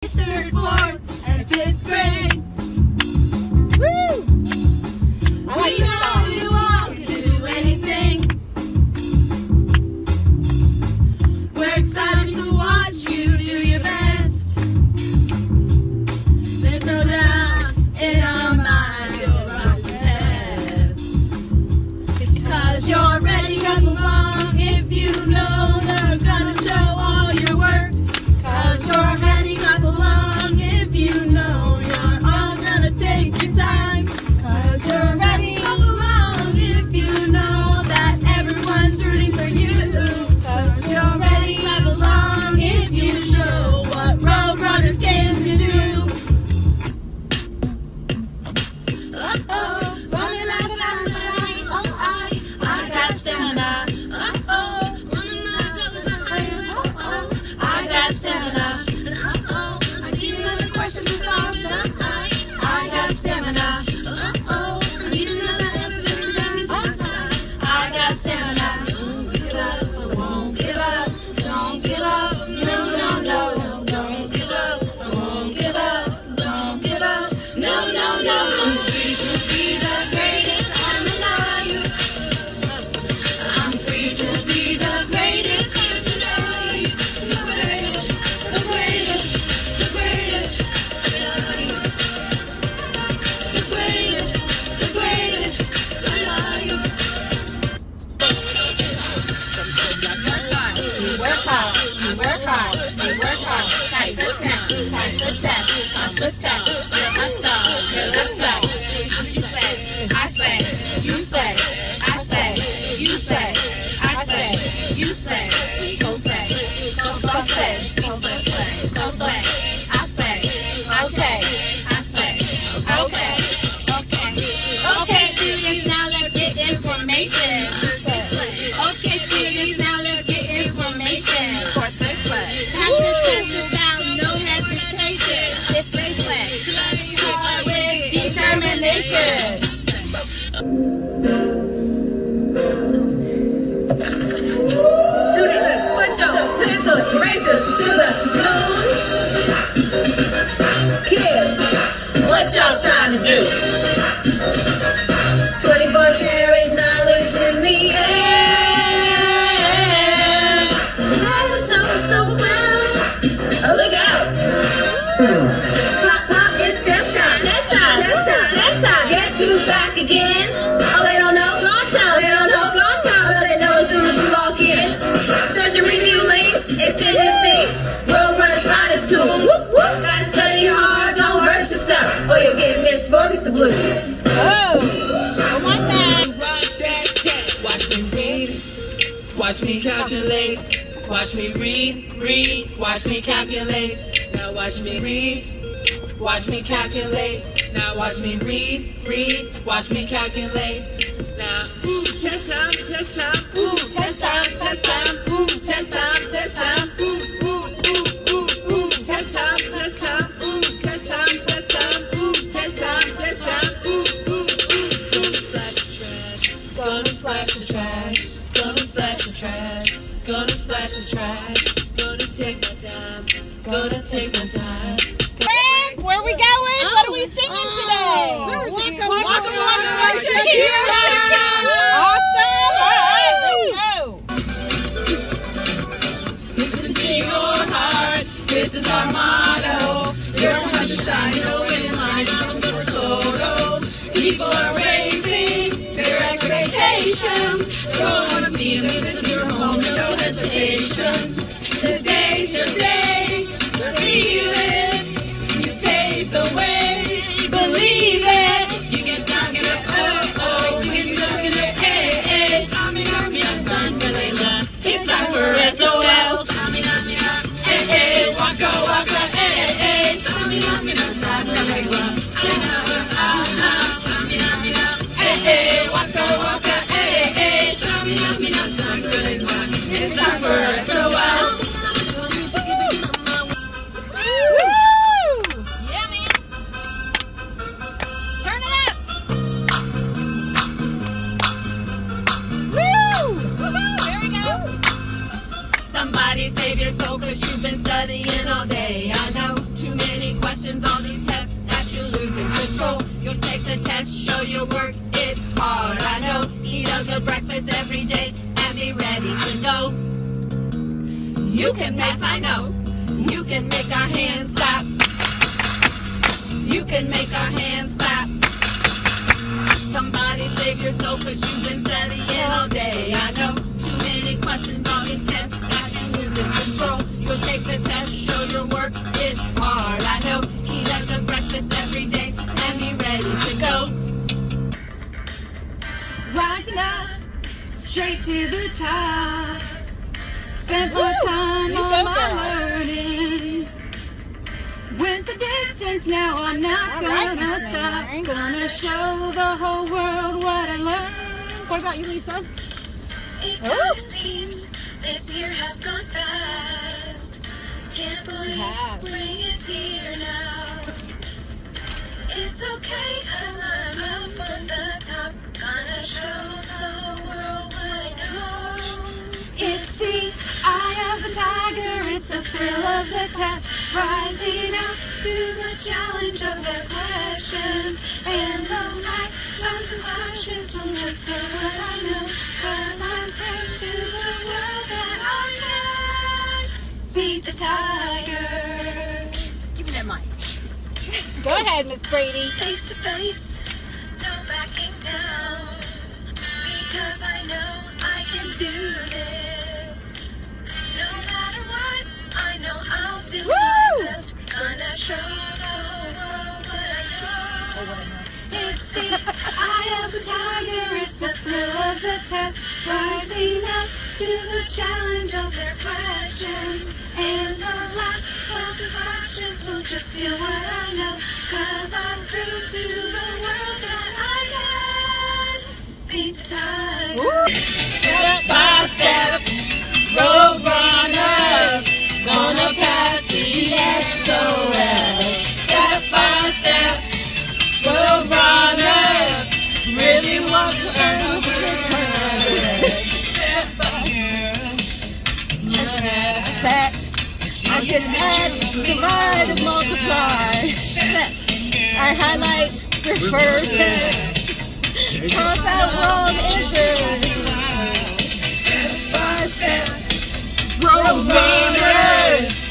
Third, fourth, and fifth grade. Woo! I like this song. We know you all can do anything. We're excited to watch you do your best. There's no doubt in our minds you'll run the test. Because you're ready to come along if you know they're gonna show all your work. Cause you're heading up along if you know you're all gonna take your time. Cause you're ready up along if you know that everyone's rooting for you. Cause you're ready up along if you show what Roadrunners can do. Uh-oh, running out of time, but I got stamina. Uh-oh, running out of time, uh-oh, I got stamina. Uh-oh, I see another question to solve. I got stamina. Uh-oh, I need another answer. I got stamina. Don't give up, I won't give up. Don't give up, no, no, no. Don't give up, I won't give up. Don't give up, no, no, no. I'm free to be the greatest, I'm alive. I'm free to be the greatest, here to know you. The greatest, the greatest, the greatest, the greatest, the greatest, I love you. We work hard, we work hard, we work hard. Pass the test, pass the test, pass the test. You're a star, you're a star. You say, I say, you say, I say, you say, I say, you say, go say, go say, go say, go say. I say, okay, I say, okay, okay. Okay, students, now let's get information. Okay, students, now let's get information. Pass the test without no hesitation. It's Graceland, study hard with determination. Students, put your pencils, erasers to the moon. Kids, what y'all trying to do? 24 karat knowledge in the air. I was told so well. Oh, look out. Pop, pop, it's test time. Test time. Test time. Test time. Guess who's back again? Oh, they don't know. They don't know. But they know as soon as we walk in. Search and review links, extended things, Roadrunners finest tool. Gotta study hard, don't hurt yourself, or you'll get Miss Ferguson blues. Oh, I like that. Rock that cat. Watch me read, watch me calculate, watch me read, watch me calculate. Now watch me read, watch me calculate. Now watch me read, watch me calculate. Now, ooh, test time, ooh, test time, ooh, test time, ooh, ooh, ooh, ooh, ooh, test time, ooh, test time, ooh, test time, ooh, ooh, ooh, ooh. Gonna slash the trash, gonna slash the trash, gonna slash the trash, gonna take my time, gonna take my time. Where are we going? What are we singing today? Welcome, Shakira. Awesome. All right, let's go. Listen to your heart, this is our motto. Your time to shine, no winning line, for total. People are raising their expectations. Don't wanna be in this is your home, no hesitation. Today's your day, believe it. You pave the way, believe it. You get down in it, oh, you get down in it, eh. Tommy, I'm son, it's time for SOL. Tommy, eh, waka, waka, eh. Tommy, I'm son, Tommy, eh, waka, waka, eh. Tommy, I'm son, it's time for SOL. Yeah, man. Turn it up. Woohoo! There we go. Somebody save your soul, 'cause you've been studying all day. I know too many You can pass, I know. You can make our hands clap. You can make our hands clap. Somebody save your soul, cause you've been studying all day. I know too many questions on these tests got you losing control. You'll take the test, show your work, it's hard. I know, eat a good breakfast every day and be ready to go. Rising up, straight to the top. Spent more time on my learning. Went the distance, now I'm not gonna stop. Gonna show the whole world what I learned. What about you, Lisa? It kinda seems this year has gone fast. Can't believe spring is here now. It's okay, cause I'm up on the top. Gonna show the world what I know. It's the eye of the tiger, it's the thrill of the test. Rising up to the challenge of their questions. And the last of the questions will just say what I know. Cause I'm proved to the world that I can beat the tiger. Give me that mic. Go ahead, Miss Brady. Face to face, no backing down. Because I know I can do this. No matter what, I know I'll do my best. Gonna show the whole world what I know. It's the eye of the tiger, it's the thrill of the test. Rising up to the challenge of their questions. And the last of the questions will just seal what I know. Cause I've proved to the world that I can beat the tiger. Step by step, road runners, gonna pass the SOS. Step by step, road runners, really want to earn the step by Facts. I can add, divide, and multiply. I highlight, refer, text. Cross out wrong answers. Step by step, road runners.